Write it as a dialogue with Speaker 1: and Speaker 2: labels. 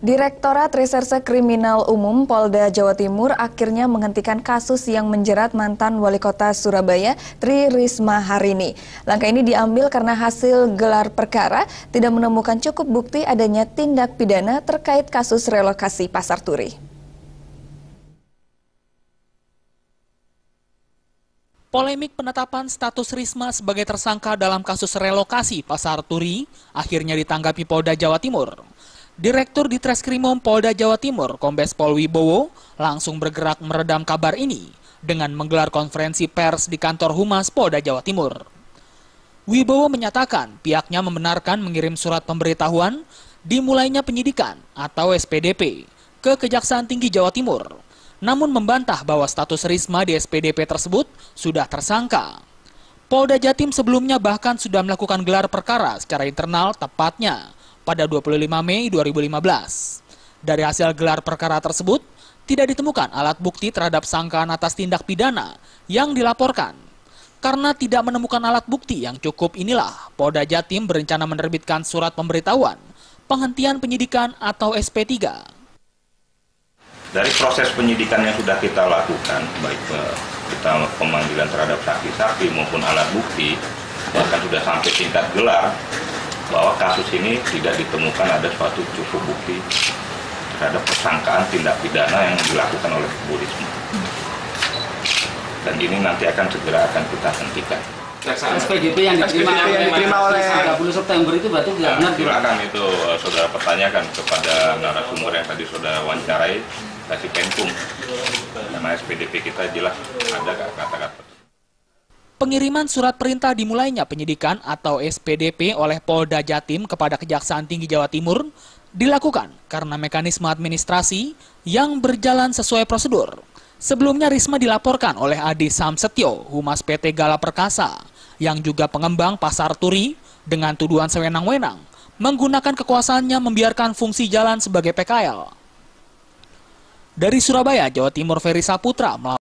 Speaker 1: Direktorat Reserse Kriminal Umum Polda Jawa Timur akhirnya menghentikan kasus yang menjerat mantan Wali Kota Surabaya, Tri Risma hari ini. Langkah ini diambil karena hasil gelar perkara tidak menemukan cukup bukti adanya tindak pidana terkait kasus relokasi Pasar Turi.
Speaker 2: Polemik penetapan status Risma sebagai tersangka dalam kasus relokasi Pasar Turi akhirnya ditanggapi Polda Jawa Timur. Direktur Ditreskrimum Polda Jawa Timur, Kombes Pol Wibowo, langsung bergerak meredam kabar ini dengan menggelar konferensi pers di kantor Humas Polda Jawa Timur. Wibowo menyatakan pihaknya membenarkan mengirim surat pemberitahuan dimulainya penyidikan atau SPDP ke Kejaksaan Tinggi Jawa Timur, namun membantah bahwa status Risma di SPDP tersebut sudah tersangka. Polda Jatim sebelumnya bahkan sudah melakukan gelar perkara secara internal tepatnya pada 25 Mei 2015. Dari hasil gelar perkara tersebut, tidak ditemukan alat bukti terhadap sangkaan atas tindak pidana yang dilaporkan. Karena tidak menemukan alat bukti yang cukup inilah, Polda Jatim berencana menerbitkan surat pemberitahuan penghentian penyidikan atau SP3.
Speaker 3: Dari proses penyidikan yang sudah kita lakukan, baik kita pemanggilan terhadap saksi-saksi maupun alat bukti, bahkan sudah sampai tingkat gelar, bahwa kasus ini tidak ditemukan ada suatu cukup bukti terhadap persangkaan tindak pidana yang dilakukan oleh Bu Risma. Dan ini nanti segera akan kita hentikan.
Speaker 4: SPDP yang diterima oleh 30 September itu berarti tidak benar?
Speaker 3: Silakan itu saudara pertanyakan kepada narasumber yang tadi saudara wawancarai, kasih Penkum. Nama SPDP kita jelas ada kata-kata.
Speaker 2: Pengiriman surat perintah dimulainya penyidikan atau SPDP oleh Polda Jatim kepada Kejaksaan Tinggi Jawa Timur dilakukan karena mekanisme administrasi yang berjalan sesuai prosedur. Sebelumnya Risma dilaporkan oleh Adi Samsetyo, Humas PT Gala Perkasa, yang juga pengembang Pasar Turi dengan tuduhan sewenang-wenang menggunakan kekuasaannya membiarkan fungsi jalan sebagai PKL. Dari Surabaya, Jawa Timur, Ferry Saputra